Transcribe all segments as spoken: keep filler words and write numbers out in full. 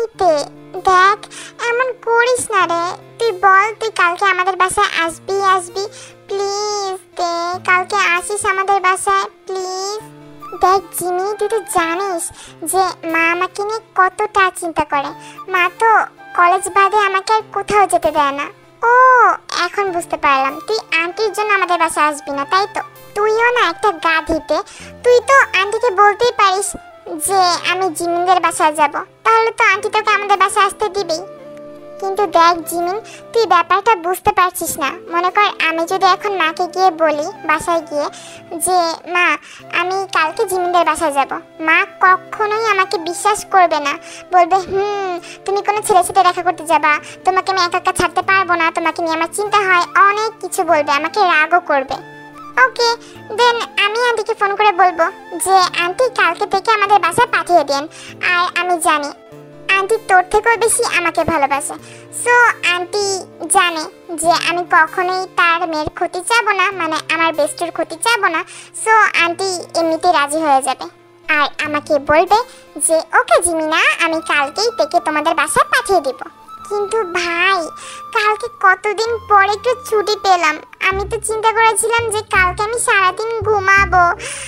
তে দেখ এমন করিস না রে, তুই বল তুই কালকে আমাদের বাসায় আসবি আসবি প্লিজ তে, কালকে আসিস আমাদের বাসায় প্লিজ। দেখ জিমি, তুই তো জানিস যে মা আমাকে নিয়ে কতটা চিন্তা করে। মা তো কলেজ বাদে আমাকে আর কোথাও যেতে দেয় না। ও এখন বুঝতে পারলাম, তুই আন্টির জন্য আমাদের বাসায় আসবি না, তাই তো? তুইও না একটা গাধিতে, তুই তো আন্টিকে বলতেই পারিস যে আমি জিমিনদের বাসায় যাব, তাহলে তো আন্টি তোকে আমাদের বাসায় আসতে দিবেই। কিন্তু দেখ জিমিন, তুই ব্যাপারটা বুঝতে পারছিস না। মনে কর আমি যদি এখন মাকে গিয়ে বলি বাসায় গিয়ে যে মা আমি কালকে জিমিনদের বাসায় যাব, মা কখনোই আমাকে বিশ্বাস করবে না, বলবে হুম তুমি কোনো ছেলের সাথে দেখা করতে যাবা, তোমাকে আমি একা একা ছাড়তে পারবো না, তোমাকে নিয়ে আমার চিন্তা হয়, অনেক কিছু বলবে, আমাকে রাগও করবে। ওকে দেন আমি আন্টিকে ফোন করে বলবো যে আন্টি কালকে থেকে আমাদের বাসায় পাঠিয়ে দেন। আর আমি জানি আন্টি তোর থেকেও বেশি আমাকে ভালোবাসে, সো আন্টি জানে যে আমি কখনোই তার মেয়ের ক্ষতি চাবো না, মানে আমার বেস্টের ক্ষতি চাবো না, সো আন্টি এমনিতেই রাজি হয়ে যাবে। আর আমাকে বলবে যে ওকে জিমিনা আমি কালকেই থেকে তোমাদের বাসায় পাঠিয়ে দেব। কিন্তু ভাই কালকে কতদিন পরে একটু ছুটি পেলাম, আমি তো চিন্তা করেছিলাম যে কালকে আমি সারাদিন ঘুমাবো,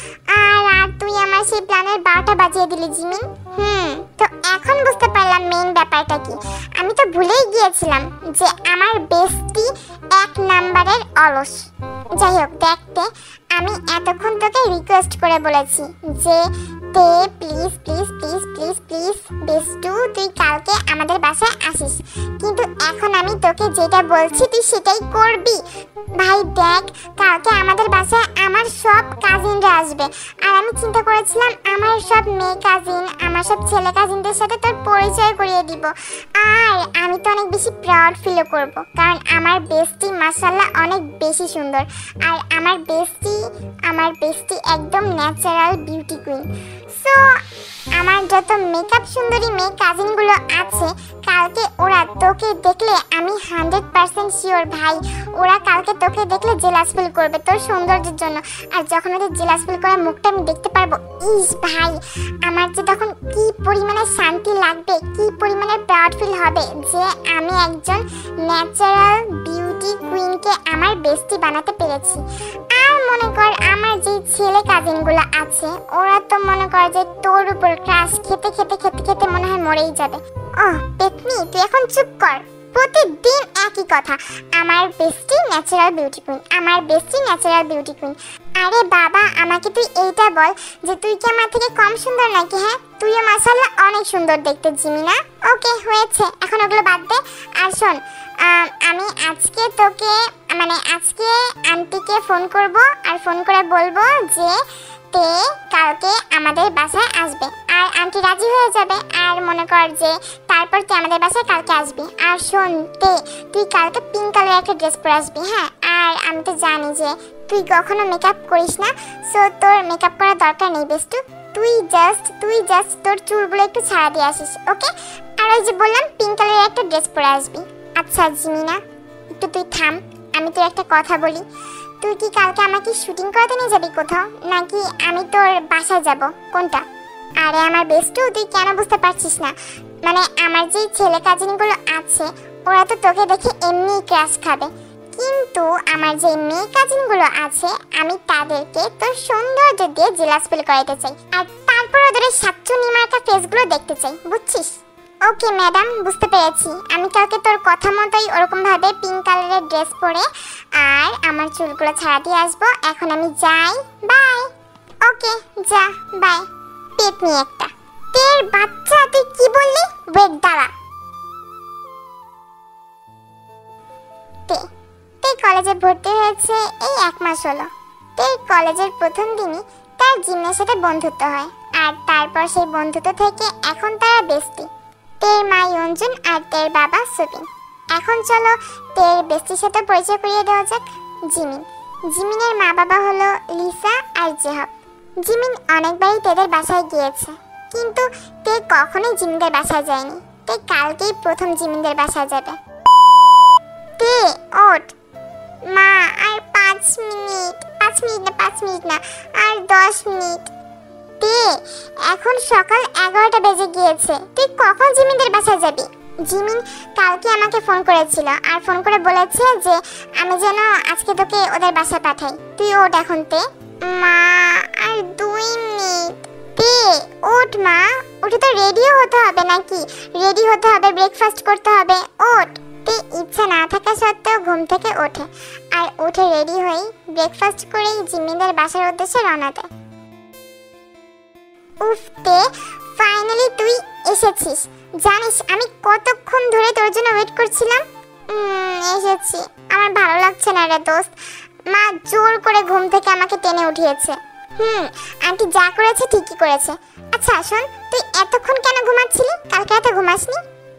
আর আর তুই আমার সেই প্ল্যানের বারোটা বাজিয়ে দিলি জিমিন। হুম তো এখন বুঝতে পারলাম মেইন ব্যাপারটা কি। আমি তো ভুলেই গিয়েছিলাম যে আমার বেস্টি এক নাম্বারের অলস। যাই হোক দেখতে, আমি এতক্ষণ তোকে রিকোয়েস্ট করে বলেছি যে তে please please please please please বেস্টু তুই কালকে আমাদের বাসায় আসিস, কিন্তু এখন আমি তোকে যেটা বলছি তুই সেটাই করবি। ভাই দেখ কালকে আমাদের বাসায় আমার সব কাজিনরা আসবে, আর আমি চিন্তা করেছিলাম আমার সব মেয়ে কাজিন আমার সব ছেলে কাজিনদের সাথে তোর পরিচয় করিয়ে দিব, আর আমি তো অনেক বেশি প্রাউড ফিলও করব, কারণ আমার বেস্টি মাশাআল্লাহ অনেক বেশি সুন্দর, আর আমার বেস্টি আমার বেস্টি একদম ন্যাচারাল বিউটি কুইন। সো আমার যত মেকআপ সুন্দরী মেয়ে কাজিনগুলো আছে কালকে ওরা তোকে দেখলে আমি হান্ড্রেড পার্সেন্ট শিওর ভাই ওরা কালকে তোকে দেখলে জেলাস ফিল করবে তোর সৌন্দর্যের জন্য, আর যখন ওদের জেলাস ফিল করার মুখটা আমি দেখতে পারবো, ইস ভাই আমার যে তখন কি পরিমাণে শান্তি লাগবে, কি পরিমাণে প্রাউড ফিল হবে যে আমি একজন ন্যাচারাল বিউটি কুইনকে আমার বেস্টি বানাতে পেরেছি। আর মনে কর আমার যে ছেলে কাজিনগুলো আছে ওরা তো মনে কর যে তোর উপর ক্রাশ খেতে খেতে খেতে খেতে মনে হয় মরেই যাবে। ও পেতনি তুই এখন চুপ কর, প্রতিদিন একই কথা, আমার বেস্টি ন্যাচারাল বিউটি কুইন, আমার বেস্টি ন্যাচারাল বিউটি কুইন। আরে বাবা আমাকে তুই এইটা বল যে তুই কি আমার থেকে কম সুন্দর নাকি? হ্যাঁ তুইও মাশাআল্লাহ অনেক সুন্দর দেখতে জিমিনা। ওকে হয়েছে এখন ওগুলো বাদ দে। আর শোন আমি আজকে তোকে মানে আজকে আন্টিকে ফোন করব, আর ফোন করে বলবো যে তে কালকে আমাদের বাসায় আসবে, আর আন্টি রাজি হয়ে যাবে, আর মনে কর যে তারপর তুই আমাদের বাসায় কালকে আসবি। আর শোন তে তুই কালকে পিঙ্ক কালার একটা ড্রেস পরে আসবি। হ্যাঁ আর আমি তো জানি যে তুই কখনো মেকআপ করিস না, সো তোর মেকআপ করার দরকার নেই বেস্টু, তুই জাস্ট তুই জাস্ট তোর চুলগুলো একটু ছাড়া দিয়ে আসিস। ওকে আর ওই যে বললাম পিঙ্ক কালারের একটা ড্রেস পরে আসবি। আচ্ছা জিমিনা একটু তুই থাম, আমি তোর একটা কথা বলি, তুই কি কালকে আমাকে শুটিং করাতে নিয়ে যাবি কোথাও, নাকি আমি তোর বাসায় যাব, কোনটা? আরে আমার বেস্টু তুই কেন বুঝতে পারছিস না, মানে আমার যে ছেলে কাজিনগুলো আছে ওরা তো তোকে দেখে এমনি ক্রাশ খাবে, কিন্তু আমার যে মেয়ে কাজিনগুলো আছে আমি তাদেরকে তোর সৌন্দর্য দিয়ে জেলাস ফিল করাতে চাই, আর তারপর ওদের সাতচু নিমার্কা ফেসগুলো দেখতে চাই, বুঝছিস? ওকে ম্যাডাম বুঝতে পেরেছি, আমি কালকে তোর কথা মতোই ওরকম ভাবে পিঙ্ক কালারের ড্রেস পরে আর আমার চুলগুলো ছাড়া দিয়ে আসবো। এখন আমি যাই, বাই। ওকে যা বাই। পেতনি একটা, তের বাচ্চা তুই কি বললি? ওয়েট দাঁড়া। তে তে কলেজে ভর্তি হয়েছে এই এক মাস হলো। তে কলেজের প্রথম দিনই তার জিমের সাথে বন্ধুত্ব হয়, আর তারপর সেই বন্ধুত্ব থেকে এখন তারা বেস্টি। তের মা ইয়ঞ্জুন আর তের বাবা সুবিন। এখন চলো তের বেস্টির সাথে পরিচয় করিয়ে দেওয়া যাক, জিমিন। জিমিনের মা বাবা হলো লিসা আর জেহব। জিমিন অনেকবারই তেদের বাসায় গিয়েছে, কিন্তু তে কখনোই জিমিনদের বাসায় যায়নি। তে কালকেই প্রথম জিমিনদের বাসায় যাবে। তে ওঠ মা, আর পাঁচ মিনিট পাঁচ মিনিট না পাঁচ মিনিট না আর দশ মিনিট। তে এখন সকাল এগারোটা বেজে গিয়েছে, তুই কখন জিমিনদের বাসায় যাবি? জিমিন কালকে আমাকে ফোন করেছিল আর ফোন করে বলেছে যে আমি যেন আজকে তোকে ওদের বাসায় পাঠাই। তুই ওঠ এখন তে। মা আর দুই মিনিট। তে ওঠ মা, উঠে তো রেডিও হতে হবে নাকি? রেডি হতে হবে, ব্রেকফাস্ট করতে হবে, ওঠ। তে ইচ্ছা না থাকা সত্ত্বেও ঘুম থেকে ওঠে আর উঠে রেডি হয়ে ব্রেকফাস্ট করেই জিমিনদের বাসার উদ্দেশ্যে রওনা দেয়। উফ তে, ফাইনালি তুই এসেছিস। জানিস আমি কতক্ষণ ধরে তোর জন্য ওয়েট করছিলাম। এসেছি, আমার ভালো লাগছে না রে দোস্ত। মা জোর করে ঘুম থেকে আমাকে টেনে উঠিয়েছে। হুম আন্টি যা করেছে ঠিকই করেছে। আচ্ছা শোন, তুই এতক্ষণ কেন ঘুমাচ্ছিলি? কালকে রাতে ঘুমাসনি?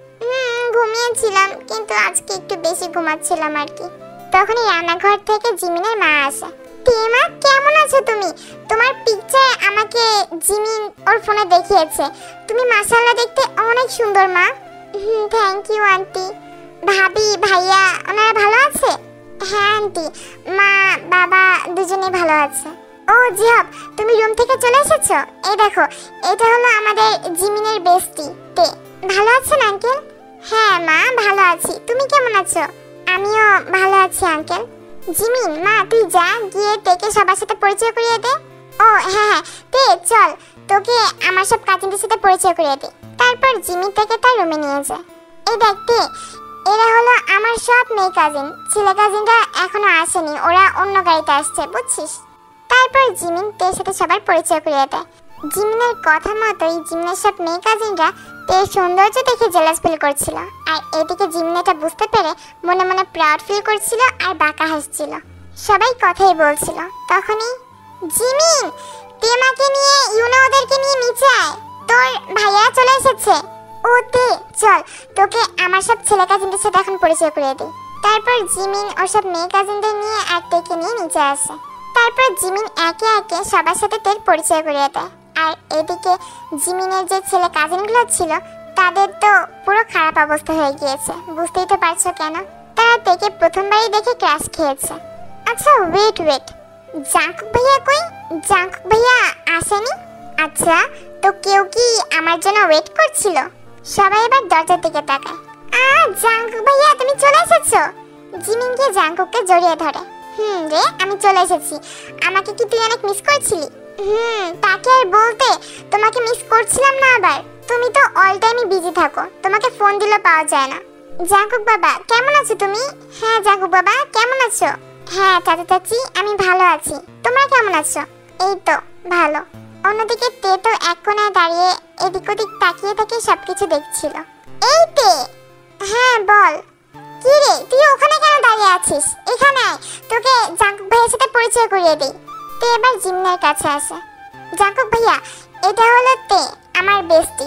হুম ঘুমিয়েছিলাম, কিন্তু আজকে একটু বেশি ঘুমাচ্ছিলাম আর কি। তখনই রান্নাঘর থেকে জিমিনের মা আসে। মা কেমন আছো তুমি? তোমার পিকচার আমাকে জিমিন ওর ফোনে দেখিয়েছে। তুমি মাশাআল্লাহ দেখতে অনেক সুন্দর মা। Hmm thank you aunty. ভাবি ভাইয়া ওনারা ভালো আছে? হ্যাঁ আন্টি, মা বাবা দুজনেই ভালো আছে। ও জিহাব, তুমি রুম থেকে চলে এসেছো? এই দেখো, এটা হলো আমাদের জিমিনের বেস্টি তে। ভালো আছেন আঙ্কেল? হ্যাঁ মা ভালো আছি, তুমি কেমন আছো? আমিও ভালো আছি আঙ্কেল। জিমিন মা তুই যা, গিয়ে তেকে সবার সাথে পরিচয় করিয়ে দে। ও হ্যাঁ হ্যাঁ তে চল, তোকে আমার সব কাজিনদের সাথে পরিচয় করিয়ে দে। তারপর জিমি থেকে তার রুমে নিয়ে যায়। এই দেখ তে, এরা হলো আমার সব মেয়ে কাজিন। ছেলে কাজিনরা এখনো আসেনি, ওরা অন্য গাড়িতে আসছে বুঝছিস। তারপর জিমিন তের সাথে সবার পরিচয় করিয়ে দেয়। জিমিনের কথা মতোই জিমিনের সব মেয়ে কাজিনরা তের সৌন্দর্য দেখে জেলাস ফিল করছিল, আর এদিকে জিমিন এটা বুঝতে পেরে মনে মনে প্রাউড ফিল করছিল আর বাঁকা হাসছিল। সবাই কথাই বলছিল। তখনই জিমিন, তে মাকে নিয়ে ইউনো ওদেরকে নিয়ে নিচে আয়, তোর ভাইয়া চলে এসেছে। ও তে চল, তোকে আমার সব ছেলে কাজিনদের সাথে এখন পরিচয় করিয়ে দিই। তারপর জিমিন ওর সব মেয়ে কাজিনদের নিয়ে আর তেকে নিয়ে নিচে আসে। তারপর জিমিন একে একে সবার সাথে তের পরিচয় করিয়ে দেয়। আর এদিকে জিমিনের যে ছেলে কাজিনগুলো ছিল তাদের তো পুরো খারাপ অবস্থা হয়ে গিয়েছে, বুঝতেই তো পারছো কেন। তারা তেকে প্রথমবারই দেখে ক্রাশ খেয়েছে। আচ্ছা ওয়েট ওয়েট, জাঙ্কুক ভাইয়া কই? জাঙ্কুক ভাইয়া আসেনি? আচ্ছা তো কেউ কি আমার জন্য ওয়েট করছিল? সবাই এবার দরজার দিকে তাকায়। আ জাঙ্কুক ভাইয়া তুমি চলে এসেছো? জিমিন গিয়ে জাঙ্কুককে জড়িয়ে ধরে। হুম রে আমি চলে এসেছি, আমাকে কি তুই অনেক মিস করছিলি? হুম তাকে আর বলতে, তোমাকে মিস করছিলাম না আবার। তুমি তো অল টাইমই বিজি থাকো, তোমাকে ফোন দিলে পাওয়া যায় না। জাঙ্কুক বাবা কেমন আছো তুমি? হ্যাঁ জাঙ্কুক বাবা কেমন আছো? হ্যাঁ চাচা চাচি আমি ভালো আছি, তোমরা কেমন আছো? এই তো ভালো। অন্যদিকে তে তো এক কোণায় দাঁড়িয়ে এদিক ওদিক তাকিয়ে তাকিয়ে সবকিছু দেখছিল। এই তে। হ্যাঁ বল। কি রে তুই ওখানে কেন দাঁড়িয়ে আছিস? এখানে আয়, তোকে জাঙ্কুক ভাইয়ের সাথে পরিচয় করিয়ে দিই। তে এবার জিমিনের কাছে আসে। জাঙ্কুক ভাইয়া এটা হলো তে আমার বেস্টি,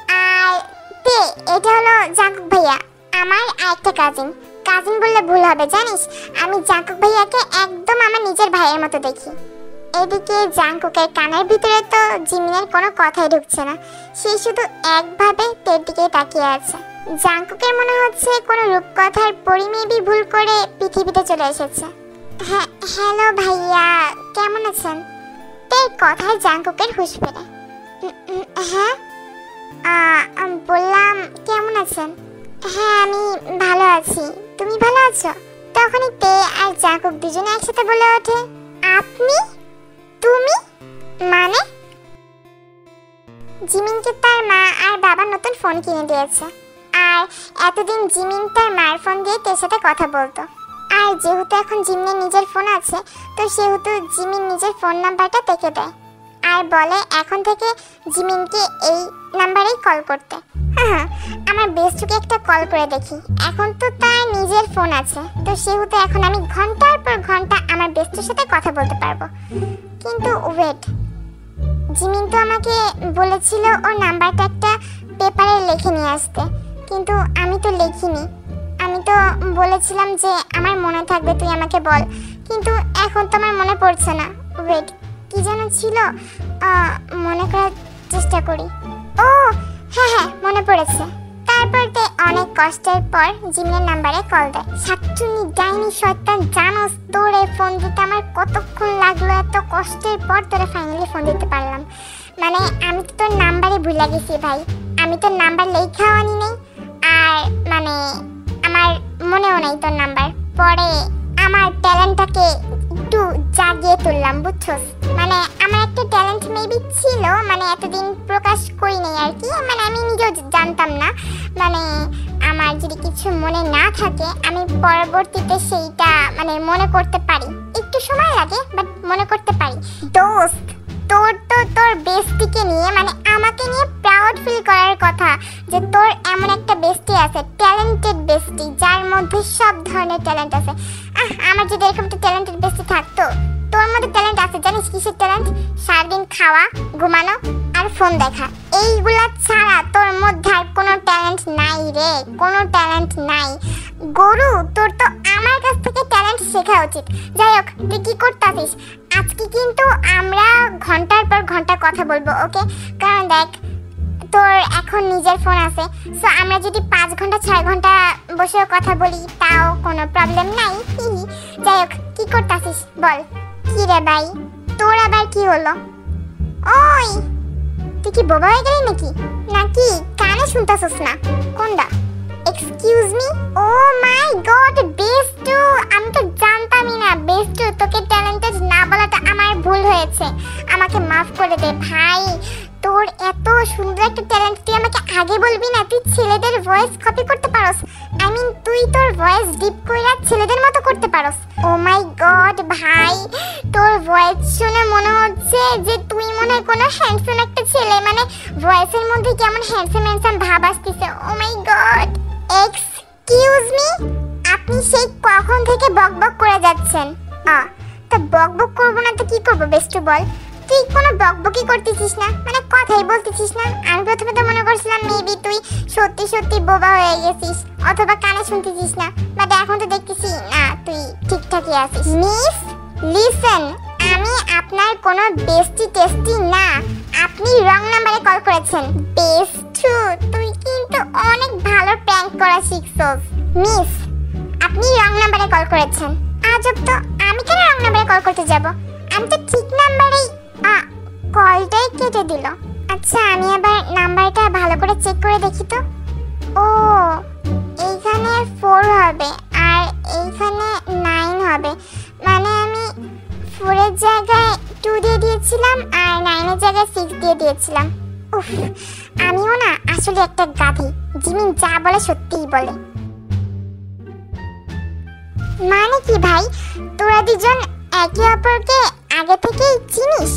আর তে এটা হলো জাঙ্কুক ভাইয়া আমার আরেকটা কাজিন। কাজিন বললে ভুল হবে জানিস, আমি জাঙ্কুক ভাইয়াকে একদম আমার নিজের ভাইয়ের মতো দেখি। এদিকে জাঙ্কুকের কানের ভিতরে তো জিমিনের কোনো কথাই ঢুকছে না, সে শুধু একভাবে তের দিকে তাকিয়ে আছে। জাঙ্কুকের মনে হচ্ছে কোনো রূপকথার পরি মেবি ভুল করে পৃথিবীতে চলে এসেছে। হ্যাঁ হ্যালো ভাইয়া কেমন আছেন? তের কথায় জাঙ্কুকের হুঁশ ফেরে। হ্যাঁ বললাম কেমন আছেন? হ্যাঁ আমি ভালো আছি, তুমি ভালো আছো? তখনই তে আর জাঙ্কুক দুজনে একসাথে বলে ওঠে, আপনি? তুমি? মানে? জিমিনকে তার মা আর বাবা নতুন ফোন কিনে দিয়েছে, আর এতদিন জিমিন তার মার ফোন দিয়ে তের সাথে কথা বলতো। আর যেহেতু এখন জিমিনের নিজের ফোন আছে, তো সেহেতু জিমিন নিজের ফোন নাম্বারটা তেকে দেয় আর বলে এখন থেকে জিমিনকে এই নাম্বারেই কল করতে। হ্যাঁ আমার বেস্টকে একটা কল করে দেখি, এখন তো তার নিজের ফোন আছে, তো সেহেতু এখন আমি ঘন্টার পর ঘন্টা আমার বেস্টের সাথে কথা বলতে পারবো। কিন্তু ওয়েট, জিমিন তো আমাকে বলেছিল ওর নাম্বারটা একটা পেপারে লিখে নিয়ে আসতে, কিন্তু আমি তো লিখিনি। আমি তো বলেছিলাম যে আমার মনে থাকবে তুই আমাকে বল, কিন্তু এখন তো আমার মনে পড়ছে না। ওয়েট কি যেন ছিল, মনে করার চেষ্টা করি। ও হ্যাঁ হ্যাঁ মনে পড়েছে। তারপর তে অনেক কষ্টের পর জিমিনের নাম্বারে কল দেয়। সাতচুন্নি ডাইনি শয়তান জানোস তোরে ফোন দিতে আমার কতক্ষণ লাগলো, এত কষ্টের পর তোরে ফাইনালি ফোন দিতে পারলাম। মানে আমি তো তোর নাম্বারে ভুলে গেছি ভাই, আমি তোর নাম্বার লেখাও আনি নেই, আর মানে আমার মনেও নাই তোর নাম্বার। পরে আমার ট্যালেন্টটাকে একটু জাগিয়ে তুললাম, বুঝছস? মানে আমার একটা ট্যালেন্ট মেবি ছিল, মানে এতদিন প্রকাশ করি নাই আর কি, মানে আমি নিজেও জানতাম না। মানে আমার যদি কিছু মনে না থাকে আমি পরবর্তীতে সেইটা মানে মনে করতে পারি, একটু সময় লাগে বাট মনে করতে পারি। দোস্ত, তোর তো তোর বেস্টিকে নিয়ে মানে আমাকে নিয়ে প্রাউড ফিল করার কথা যে তোর এমন একটা বেস্টি আছে, ট্যালেন্টেড বেস্টি, যার মধ্যে সব ধরনের ট্যালেন্ট আছে। আহ আমার যদি এরকম একটা ট্যালেন্টেড বেস্টি থাকতো। তোর মধ্যে ট্যালেন্ট আছে, জানিস কিসের ট্যালেন্ট? সারাদিন খাওয়া, ঘুমানো আর ফোন দেখা, এইগুলা ছাড়া তোর মধ্যে আর কোনো ট্যালেন্ট নাই রে, কোনো ট্যালেন্ট নাই। গরু, তোর তো আমার কাছ থেকে ট্যালেন্ট শেখা উচিত। যাই হোক, তুই কি করতেছিস আজকে? কিন্তু আমরা ঘন্টার পর ঘন্টা কথা বলবো, ওকে? কারণ দেখ তোর এখন নিজের ফোন আছে, সো আমরা যদি পাঁচ ঘন্টা ছয় ঘন্টা বসেও কথা বলি তাও কোনো প্রবলেম নাই। যাই হোক, কি করতেছিস বল? কি রে ভাই, তোর আবার কি হলো? ওই তুই কি বোবা হয়ে গেলি নাকি? নাকি কানে শুনতেছিস না? কোনটা? Excuse me? Oh my god বেস্টু, আমি তো জানতামই না। বেস্টু, তোকে ট্যালেন্টেড না বলাটা আমার ভুল হয়েছে, আমাকে মাফ করে দে ভাই। তোর এত সুন্দর একটা ট্যালেন্ট, তুই আমাকে আগে বলবি না? তুই ছেলেদের ভয়েস কপি করতে পারস, আই মিন তুই তোর ভয়েস ডিপ কইরা ছেলেদের মতো করতে পারস। ও মাই গড ভাই, তোর ভয়েস শুনে মনে হচ্ছে যে তুই মনে হয় কোনো হ্যান্ডসাম একটা ছেলে, মানে ভয়েসের মধ্যে কেমন হ্যান্ডসাম হ্যান্ডসাম ভাব আসতেছে। Oh my god. Excuse me, আপনি সেই কখন থেকে বকবক করে যাচ্ছেন? আ তো বকবক করবো না তো কি করবো বেস্টু বল? তুই কোনো বকবকি করতেছিস না, মানে কথাই বলতেছিস না। আমি প্রথমে তো মনে করছিলাম মেবি তুই সত্যি সত্যি বোবা হয়ে গেছিস অথবা কানে শুনতেছিস না, বাট এখন তো দেখতেছি না তুই ঠিকঠাকই আছিস। মিস লিসেন, আমি আপনার কোনো বেস্টি টেস্টি না, আপনি রং নাম্বারে কল করেছেন। বেস্টু, তুই কিন্তু অনেক ভালো প্র্যাঙ্ক করা শিখছস। মিস, আপনি রং নাম্বারে কল করেছেন। আজব তো, আমি কেন রং নাম্বারে কল করতে যাব? আমি তো ঠিক নাম্বারেই। আ কলটাই কেটে দিল। আচ্ছা আমি আবার নাম্বারটা ভালো করে চেক করে দেখি তো। ও এইখানে ফোর হবে আর এইখানে নাইন হবে, মানে আমি ফোরের জায়গায় টু দিয়ে দিয়েছিলাম আর নাইনের জায়গায় সিক্স দিয়ে দিয়েছিলাম। উফ, আমিও না আসলে একটা গাধি, জিমিন যা বলে সত্যিই বলে। মানে কি ভাই, তোরা দুজন একে অপরকে আগে থেকেই চিনিস?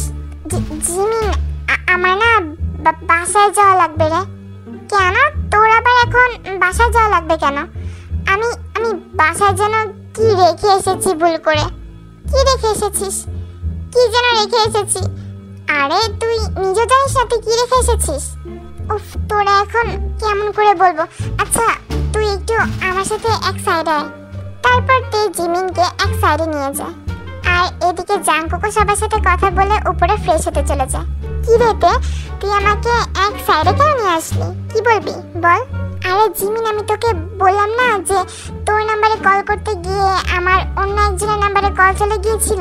জিমিন, আমার না বাসায় যাওয়া লাগবে রে। কেন তোর আবার এখন বাসায় যাওয়া লাগবে কেন? আমি আমি বাসায় যেন কি রেখে এসেছি ভুল করে। কি রেখে এসেছিস? কি যেন রেখে এসেছি? আরে তুই নিজে জানিস না তুই কি রেখে এসেছিস? উফ, তোরা এখন কেমন করে বলবো। আচ্ছা তুই একটু আমার সাথে এক সাইডে আয়। তারপর তুই জিমিনকে এক সাইডে নিয়ে যায় আর এদিকে জাঙ্কুকও সবার সাথে কথা বলে উপরে ফ্রেশ হতে চলে যায়। কি রেতে, তুই আমাকে এক সাইডে কেন নিয়ে আসলি? কি বলবি বল? আরে জিমিন, আমি তোকে বললাম না যে তোর নাম্বারে কল করতে গিয়ে আমার অন্য একজনের নাম্বারে কল চলে গিয়েছিল।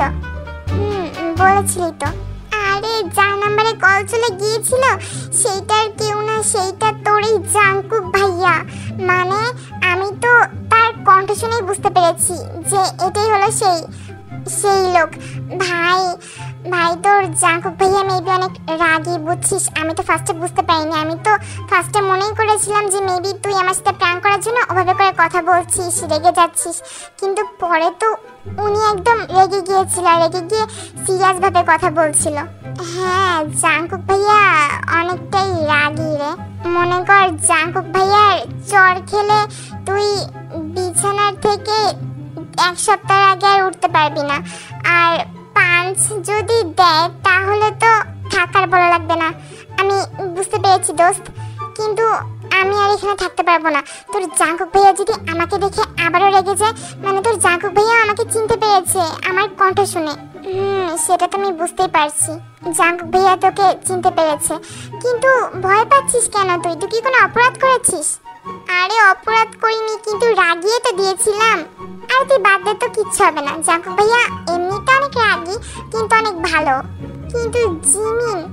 হুম বলেছিলি তো। আরে যার নাম্বারে কল চলে গিয়েছিল সেইটার কেউ না, সেইটা তোরই জাঙ্কুক ভাইয়া। মানে আমি তো তার কণ্ঠ শুনেই বুঝতে পেরেছি যে এটাই হলো সেই সেই লোক। ভাই ভাই তোর জাঙ্কুক ভাইয়া মেবি অনেক রাগী, বুঝছিস? আমি তো ফার্স্টে বুঝতে পারিনি, আমি তো ফার্স্টে মনেই করেছিলাম যে মেবি তুই আমার সাথে প্র্যাঙ্ক করার জন্য ওভাবে করে কথা বলছিস, রেগে যাচ্ছিস। কিন্তু পরে তো উনি একদম রেগে গিয়েছিল, রেগে গিয়ে সিরিয়াসভাবে কথা বলছিল। হ্যাঁ জাঙ্কুক ভাইয়া অনেকটাই রাগী রে। মনে কর জাঙ্কুক ভাইয়ার চর খেলে তুই বিছানার থেকে এক সপ্তাহ আগে আর উঠতে পারবি না, আর পাঞ্চ যদি দেয় তাহলে তো থাকার ভালো লাগবে না। আমি বুঝতে পেরেছি দোস্ত, কিন্তু আমি আর এখানে থাকতে পারবো না। তোর জাঙ্কুক ভাইয়া যদি আমাকে দেখে আবারও রেগে যায়, মানে তোর জাঙ্কুক ভাইয়া আমাকে চিনতে পেরেছে আমার কণ্ঠ শুনে। হুম সেটা তো আমি বুঝতেই পারছি, জাঙ্কুক ভাইয়া তোকে চিনতে পেরেছে। কিন্তু ভয় পাচ্ছিস কেন? তুই তুই কি কোনো অপরাধ করেছিস? আরে অপরাধ করিনি, কিন্তু রাগিয়ে তো দিয়েছিলাম। আর তুই বাদ দে তো, কিচ্ছু হবে না। জাঙ্কুক ভাইয়া এমনিতে অনেক রাগী কিন্তু অনেক ভালো। কিন্তু জিমিন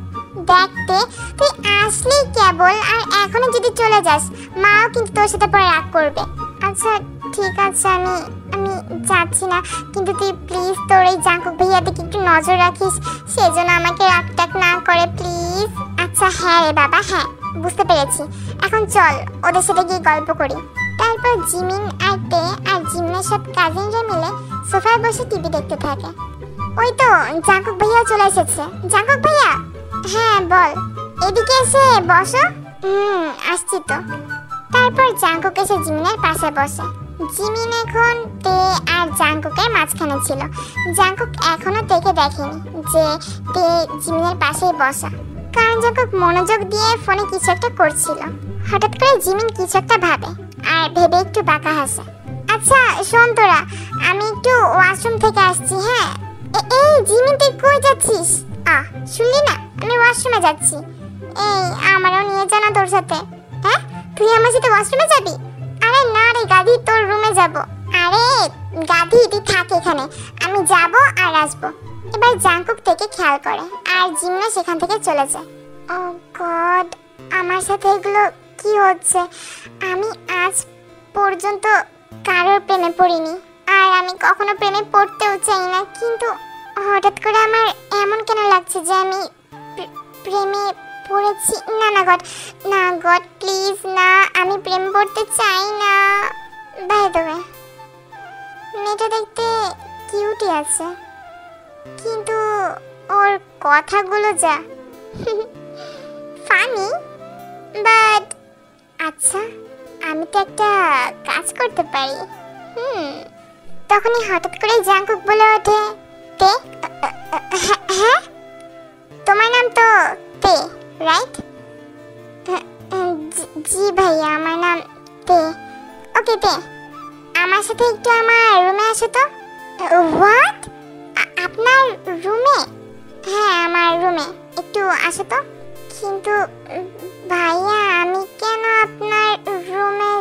দেখতে তুই আসলি কেবল, আর এখনো যদি চলে যাস মাও কিন্তু তোর সাথে পরে রাগ করবে। আচ্ছা ঠিক আছে, আমি আমি যাচ্ছি না, কিন্তু তুই প্লিজ তোর এই জাঙ্কুক ভাইয়া দিকে একটু নজর রাখিস, সেজন্য আমাকে রাগ টাক না করে প্লিজ। আচ্ছা হ্যাঁ রে বাবা, হ্যাঁ বুঝতে পেরেছি, এখন চল ওদের সাথে গিয়ে গল্প করি। তারপর জিমিন আর তে আর জিমিনের সব কাজিনরা মিলে সোফায় বসে টিভি দেখতে থাকে। ওই তো জাঙ্কুক ভাইয়া চলে এসেছে। জাঙ্কুক ভাইয়া, হ্যাঁ বল। এদিকে এসে বসো। হুম আসছি তো। তারপর জাঙ্কুক এসে জিমিনের পাশে বসে। জিমিন এখন তে আর জাঙ্কুকের মাঝখানে ছিল। জাঙ্কুক এখনো তেকে দেখেনি যে তে জিমিনের পাশেই বসা, কারণ জাঙ্কুক মনোযোগ দিয়ে ফোনে কিছু একটা করছিল। হঠাৎ করে জিমিন কিছু একটা ভাবে আর ভেবে একটু বাঁকা হাসে। আচ্ছা শোন তোরা, আমি একটু ওয়াশরুম থেকে আসছি। হ্যাঁ এই জিমিন তুই কই যাচ্ছিস? আহ শুনলি না, আমি ওয়াশরুমে যাচ্ছি। এই আমারও নিয়ে যা না তোর সাথে। হ্যাঁ তুই আমার সাথে ওয়াশরুমে যাবি? আরে না রে গাধি, তোর রুমে যাব। আরে গাধি তুই থাক এখানে, আমি যাব আর আসবো। এবার জাঙ্কুক থেকে খেয়াল করে আর জিমিনও সেখান থেকে চলে যায়। ও গড, আমার সাথে এগুলো কি হচ্ছে? আমি আজ পর্যন্ত কারোর প্রেমে পড়িনি, আর আমি কখনো প্রেমে পড়তেও চাই না, কিন্তু হঠাৎ করে আমার এমন কেন লাগছে যে আমি প্রেমে পড়েছি। না না গড, না গড প্লিজ না, আমি প্রেম পড়তে চাই না। বাই দ্য ওয়ে, মেয়েটা দেখতে কিউটই আছে, কিন্তু ওর কথাগুলো যা ফানি। বাট আচ্ছা, আমি তো একটা কাজ করতে পারি। হুম তখনই হঠাৎ করে জাঙ্কুক বলে ওঠে, তে হ্যাঁ তোমার নাম তো তে রাইট? জি ভাইয়া আমার নাম তে। ওকে তে, আমার সাথে একটু আমার রুমে আসো তো। হোয়াট? আপনার রুমে? হ্যাঁ আমার রুমে একটু আসো তো। কিন্তু ভাইয়া আমি কেন আপনার রুমে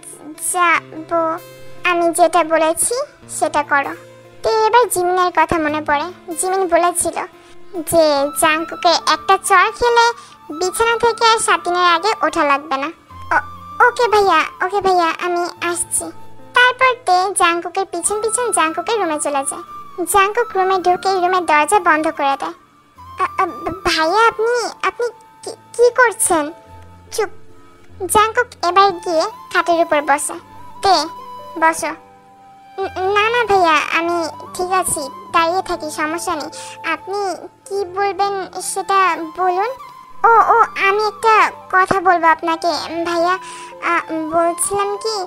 যাব? আমি যেটা বলেছি সেটা করো। তো এবার জিমিনের কথা মনে পড়ে। জিমিন বলেছিল যে জাঙ্কুকে একটা চড় খেলে বিছানা থেকে আর সাত দিনের আগে ওঠা লাগবে না। ওকে ভাইয়া, ওকে ভাইয়া আমি আসছি। তারপর তে জাঙ্কুকের পিছন পিছন জাঙ্কুকের রুমে চলে যায়। জাঙ্কুক রুমে ঢুকে রুমের দরজা বন্ধ করে দেয়। ভাইয়া আপনি আপনি কি করছেন? চুপ। জাঙ্কুক এবার গিয়ে খাটের উপর বসে। তে বসো। না না ভাইয়া আমি ঠিক আছি, দাঁড়িয়ে থাকি, সমস্যা নেই। আপনি কি বলবেন সেটা বলুন। ও ও আমি একটা কথা বলবো আপনাকে ভাইয়া। বলছিলাম কি,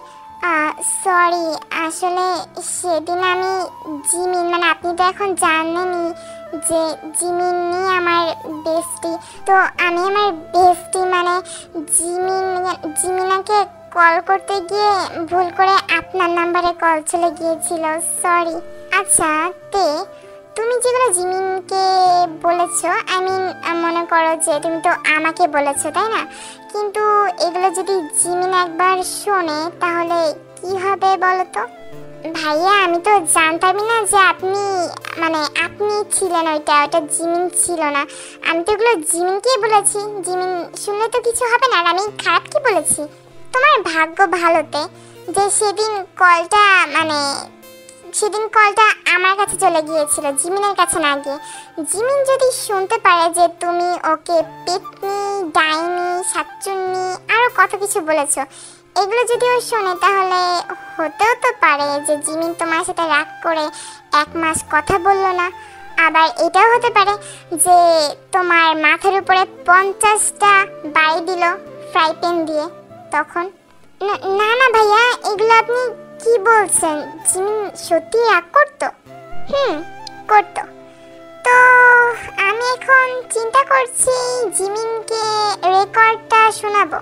সরি আসলে সেদিন আমি জিমিন, মানে আপনি তো এখন জানেনই যে জিমিনই আমার বেস্টি, তো আমি আমার বেস্টি মানে জিমিন জিমিনাকে কল করতে গিয়ে ভুল করে আপনার নাম্বারে কল চলে গিয়েছিল, সরি। আচ্ছা তে তুমি যেগুলো জিমিনকে বলেছো, আই মিন মনে করো যে তুমি তো আমাকে বলেছো তাই না, কিন্তু এগুলো যদি জিমিন একবার শোনে তাহলে কি হবে বলো তো? ভাইয়া আমি তো জানতামই না যে আপনি মানে আপনি ছিলেন ওইটা, ওটা জিমিন ছিল না। আমি তো এগুলো জিমিনকেই বলেছি, জিমিন শুনলে তো কিছু হবে না, আর আমি খারাপ কি বলেছি? তোমার ভাগ্য ভালোতে যে সেদিন কলটা মানে সেদিন কলটা আমার কাছে চলে গিয়েছিল, জিমিনের কাছে না গিয়ে। জিমিন যদি শুনতে পারে যে তুমি ওকে পেতনি, ডাইনি, সাতচুন্নি আরও কত কিছু বলেছো, এগুলো যদি ও শোনে তাহলে হতেও তো পারে যে জিমিন তোমার সাথে রাগ করে এক মাস কথা বললো না। আবার এটাও হতে পারে যে তোমার মাথার উপরে পঞ্চাশটা বাড়ি দিল ফ্রাই প্যান দিয়ে। তখন না না ভাইয়া এগুলো আপনি কি বলছেন? জিমিন সত্যি রাগ করতো? হুম করতো। তো আমি এখন চিন্তা করছি জিমিনকে রেকর্ডটা শোনাবো।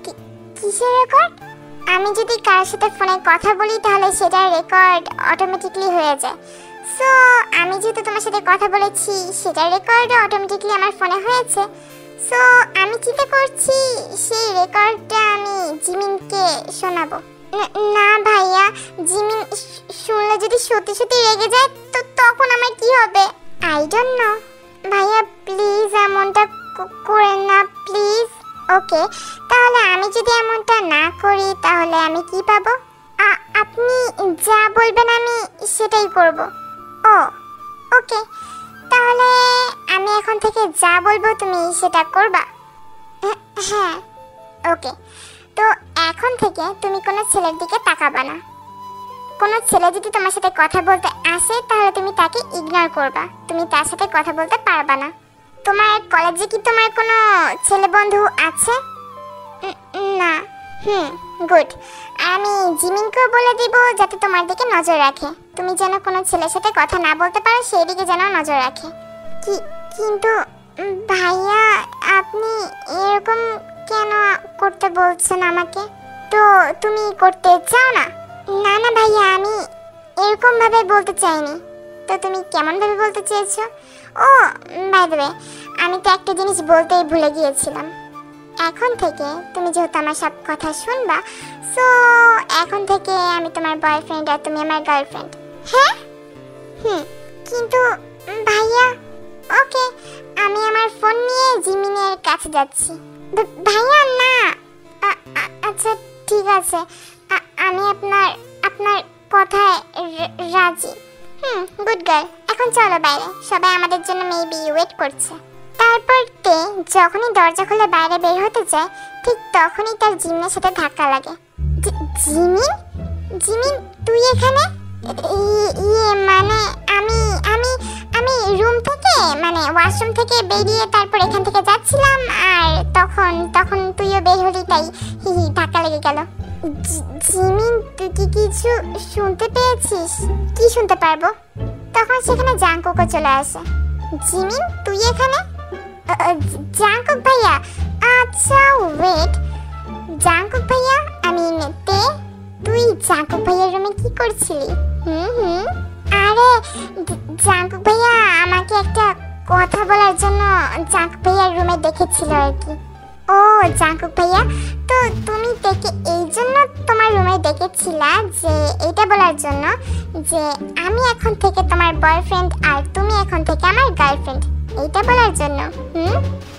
কিসের রেকর্ড? আমি যদি কারোর সাথে ফোনে কথা বলি তাহলে সেটার রেকর্ড অটোমেটিকলি হয়ে যায়। সো আমি যেহেতু তোমার সাথে কথা বলেছি সেটার রেকর্ড অটোমেটিকলি আমার ফোনে হয়েছে। সো আমি চিন্তা করছি সেই রেকর্ডটা আমি জিমিনকে শোনাবো। না ভাইয়া, জিমিন শুনলে যদি সত্যি সত্যি রেগে যায় তো তখন আমার কি হবে? I don't know. ভাইয়া প্লিজ এমনটা করেন না প্লিজ। ওকে, তাহলে আমি যদি এমনটা না করি তাহলে আমি কি পাবো? আপনি যা বলবেন আমি সেটাই করব। ও ওকে, তাহলে আমি এখন থেকে যা বলবো তুমি সেটা করবা? হ্যাঁ ওকে। তো এখন থেকে তুমি কোনো ছেলের দিকে তাকাবা না। কোনো ছেলে যদি তোমার সাথে কথা বলতে আসে তাহলে তুমি তাকে ইগনোর করবা, তুমি তার সাথে কথা বলতে পারবা না। তোমার কলেজে কি তোমার কোনো ছেলে বন্ধু আছে? না। Hmm good. আমি জিমিনকেও বলে দিব যাতে তোমার দিকে নজর রাখে, তুমি যেন কোনো ছেলের সাথে কথা না বলতে পারো সেই দিকে যেন নজর রাখে। কি কিন্তু ভাইয়া আপনি এরকম কেন করতে বলছেন আমাকে? তো তুমি করতে চাও না? না না ভাইয়া, আমি এরকম ভাবে বলতে চাইনি। তো তুমি কেমন ভাবে বলতে চেয়েছো? ও বাই দ্য ওয়ে, আমি তো একটা জিনিস বলতেই ভুলে গিয়েছিলাম। এখন থেকে তুমি যেহেতু আমার সব কথা শুনবা, সো এখন থেকে আমি তোমার বয়ফ্রেন্ড আর তুমি আমার গার্লফ্রেন্ড। হ্যাঁ হুম কিন্তু ভাইয়া। ওকে, আমি আমার ফোন নিয়ে জিমিনের কাছে যাচ্ছি। ভাইয়া না। আচ্ছা ঠিক আছে, আমি আপনার আপনার কথায় রাজি। Hmm good girl. এখন চলো বাইরে, সবাই আমাদের জন্য মেবি ওয়েট করছে। তারপর তে যখনই দরজা খুলে বাইরে বের হতে যায় ঠিক তখনই তার জিমিনের সাথে ধাক্কা লাগে। জিমিন জিমিন তুই এখানে? ইয়ে মানে আমি আমি আমি রুম থেকে মানে ওয়াশরুম থেকে বেরিয়ে তারপর এখান থেকে যাচ্ছিলাম, আর তখন তখন তুইও বের হলি তাই হি হি ধাক্কা লেগে গেল। জিমিন তুই কি কিছু শুনতে পেয়েছিস? কি শুনতে পারবো? তখন সেখানে জাংকুকও চলে আসে। জিমিন তুই এখানে? জাংকুক ভাইয়া। আচ্ছা ওয়েট, জাংকুক ভাইয়া আমি তে তুই জাংকুক ভাইয়ার রুমে কি করছিলি? হুম হুম আরে জাংকুক ভাইয়া আমাকে একটা কথা বলার জন্য জাংকুক ভাইয়ার রুমে ডেকেছিল আর কি। ও জাংকুক ভাইয়া, তো তুমি দেখে এই জন্য তোমার রুমে ডেকেছিলা যে এটা বলার জন্য যে আমি এখন থেকে তোমার বয়ফ্রেন্ড আর তুমি এখন থেকে আমার গার্লফ্রেন্ড, এইটা বলার জন্য? হুম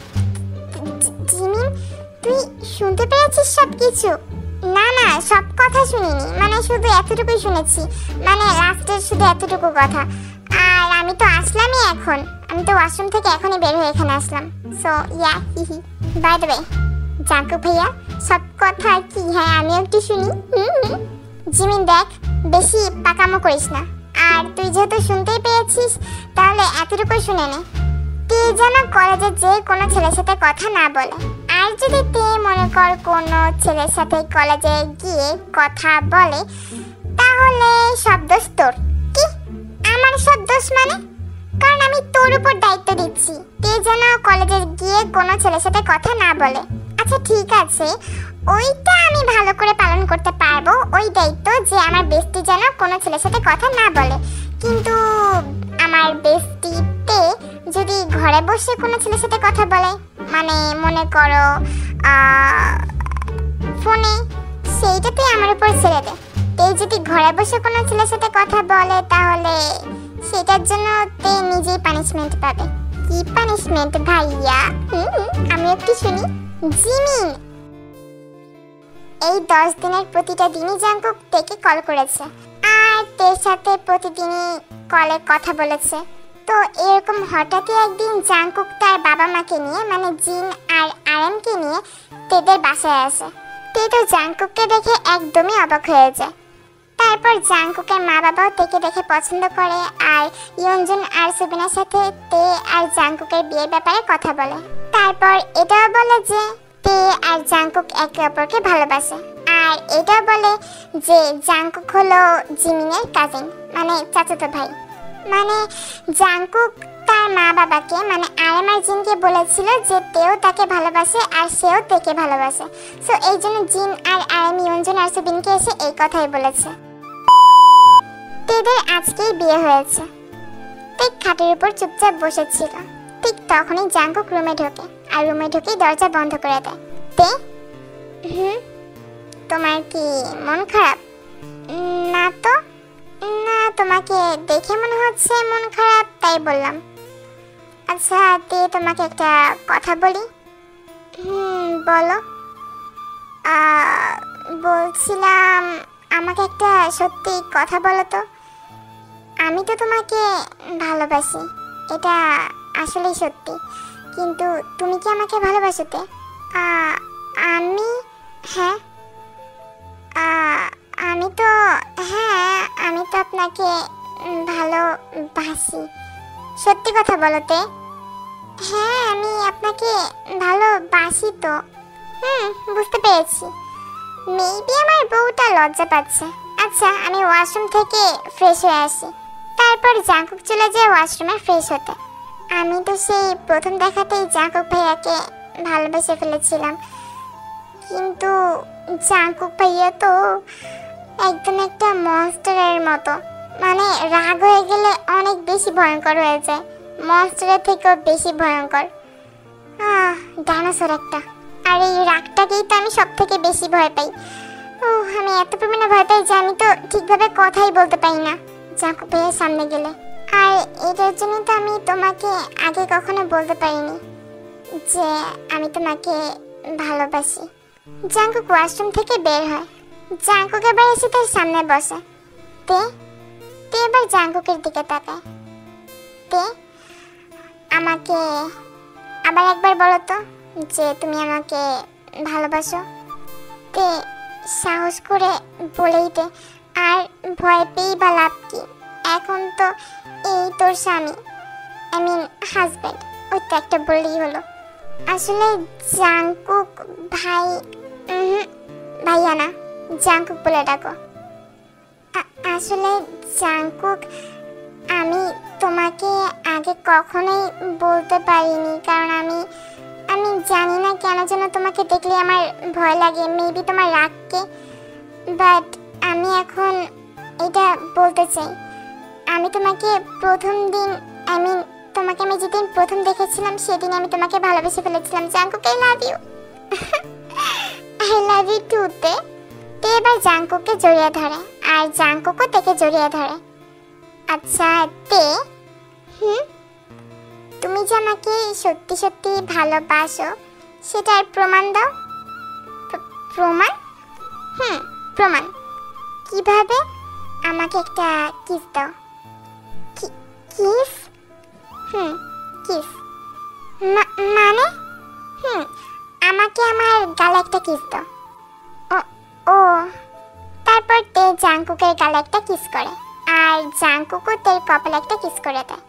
জিমিন তুই শুনতে পেয়েছিস সব কিছু? না না সব কথা শুনিনি, মানে শুধু এতটুকুই শুনেছি, মানে লাস্টের শুধু এতটুকু কথা। আর আমি তো আসলামই এখন, আমি তো ওয়াশরুম থেকে এখনই বের হয়ে এখানে আসলাম। সো ইয়া হি হি বাই দ্য ওয়ে জাংকুক ভাইয়া সব কথা কি হ্যাঁ আমিও একটু শুনি। জিমিন দেখ বেশি পাকামো করিস না, আর তুই যেহেতু শুনতেই পেয়েছিস তাহলে এতটুকু শুনে নে। তে যেন কলেজে যে কোনো ছেলের সাথে কথা না বলে, আর যদি তে মনে কর কোনো ছেলের সাথে কলেজে গিয়ে কথা বলে তাহলে সব দোষ তোর। কি আমার সব দোষ মানে? কারণ আমি তোর উপর দায়িত্ব দিচ্ছি তে যেন কলেজে গিয়ে কোনো ছেলের সাথে কথা না বলে। আচ্ছা ঠিক আছে, ওইটা আমি ভালো করে পালন করতে পারবো, ওই দায়িত্ব যে আমার বেস্টি যেন কোনো ছেলের সাথে কথা না বলে। কিন্তু আমার বেস্টি তে যদি ঘরে বসে কোনো ছেলের সাথে কথা বলে, মানে মনে করো ফোনে, সেইটা তুই আমার উপর ছেড়ে দে। তে যদি ঘরে বসে কোনো ছেলের সাথে কথা বলে তাহলে সেটার জন্য তে নিজেই পানিশমেন্ট পাবে। কি পানিশমেন্ট ভাইয়া? আমি একটু শুনি। জিমিন এই দশ দিনের প্রতিটা দিনই জাংকুক তেকে কল করেছে আর তের সাথে প্রতিদিনই কলে কথা বলেছে। তো এরকম হঠাৎই একদিন জাংকুক তার বাবা মাকে নিয়ে মানে জিন আর আরএমকে নিয়ে তেদের বাসায় আসে। তে তো জাংকুককে দেখে একদমই অবাক হয়ে যায়। তারপর জাংকুকের মা বাবাও তেকে দেখে পছন্দ করে আর ইয়নজুন আর সুবিনার সাথে তে আর জাংকুকের বিয়ের ব্যাপারে কথা বলে। তারপর এটাও বলে যে তে আর জাংকুক একে অপরকে ভালোবাসে, আর এটাও বলে যে জাংকুক হলো জিমিনের কাজিন মানে চাচাতো ভাই। মানে জাংকুক তার মা বাবাকে মানে আরএম আর জিনকে বলেছিল যে তেও তাকে ভালোবাসে আর সেও তেকে ভালোবাসে। সো এই জন্য জিন আর আরএম ইয়নজুন আর সুবিনকে এসে এই কথাই বলেছে। তেদের আজকেই বিয়ে হয়েছে। তে খাটের উপর চুপচাপ বসেছিল, ঠিক তখনই জাংকুক রুমে ঢোকে আর রুমে ঢুকেই দরজা বন্ধ করে দেয়। তে হুম তোমার কি মন খারাপ? না তো, না তোমাকে দেখে মনে হচ্ছে মন খারাপ তাই বললাম। আচ্ছা তে তোমাকে একটা কথা বলি। হুম বলো। আহ, বলছিলাম আমাকে একটা সত্যি কথা বলো তো। আমি তো তোমাকে ভালোবাসি, এটা আসলেই সত্যি, কিন্তু তুমি কি আমাকে ভালোবাসো তে? আহ, আমি হ্যাঁ আহ, আমি তো হ্যাঁ আমি তো আপনাকে ভালোবাসি। সত্যি কথা বলতে? হ্যাঁ আমি আপনাকে ভালোবাসি তো। হুম বুঝতে পেরেছি। মেবি আমার বউটা লজ্জা পাচ্ছে। আচ্ছা আমি ওয়াশরুম থেকে ফ্রেশ হয়ে আসি, তারপর জাঙ্কুক চলে যায় ওয়াশরুমে ফ্রেশ হতে। আমি তো সেই প্রথম দেখাতেই জাঙ্কুক ভাইয়াকে ভালোবেসে ফেলেছিলাম, কিন্তু জাঙ্কুক ভাইয়া তো একদম একটা মনস্টারের মতো, মানে রাগ হয়ে গেলে অনেক বেশি ভয়ঙ্কর হয়ে যায়, মনস্টারের থেকেও বেশি ভয়ঙ্কর। আহ ডাইনোসর একটা। আর এই রাগটাকেই তো আমি সব থেকে বেশি ভয় পাই। ও আমি এত পরিমাণে ভয় পাই যে আমি তো ঠিকভাবে কথাই বলতে পারি না জাঙ্কুক ভাইয়ের সামনে গেলে। আর এটার জন্য তো আমি তোমাকে আগে কখনো বলতে পারিনি যে আমি তোমাকে ভালোবাসি। জাঙ্কুক ওয়াশরুম থেকে বের হয়, জাঙ্কুক এবার এসে তার সামনে বসে। তে তে এবার জাঙ্কুকের দিকে তাকায়। তে আমাকে আবার একবার বলো তো যে তুমি আমাকে ভালোবাসো। তে সাহস করে বলেই দে, আর ভয় পেয়েই বা লাভ কি, এখন তো এই তোর স্বামী, আই মিন হাজব্যান্ড, ওই তো একটা বললেই হলো। আসলে জাঙ্কুক ভাই, ভাইয়া না, জাঙ্কুক বলে ডাকো। আসলে জাঙ্কুক আমি তোমাকে আগে কখনোই বলতে পারিনি, কারণ আমি আমি জানি না কেন যেন তোমাকে দেখলে আমার ভয় লাগে, মেবি তোমার রাগকে, বাট আমি এখন এটা বলতে চাই। আমি তোমাকে প্রথম দিন, আই মিন তোমাকে আমি যেদিন প্রথম দেখেছিলাম সেদিন আমি তোমাকে ভালোবেসে ফেলেছিলাম। Jungkook I love you. I love you too তে। তে এবার জাঙ্কুককে জড়িয়ে ধরে আর জাঙ্কুকও তেকে জড়িয়ে ধরে। আচ্ছা তে, হুম তুমি যে আমাকে সত্যি সত্যি ভালোবাসো সেটার প্রমাণ দাও। প্রমাণ? হুম প্রমাণ। কিভাবে? আমাকে একটা কিস দাও। কিস? হুম কিস মানে? হুম আমাকে আমার গালে একটা কিস দাও। ও ও তারপর তে জাঙ্কুকের গালে একটা কিস করে আর জাঙ্কুকও তের কপালে একটা কিস করে দেয়।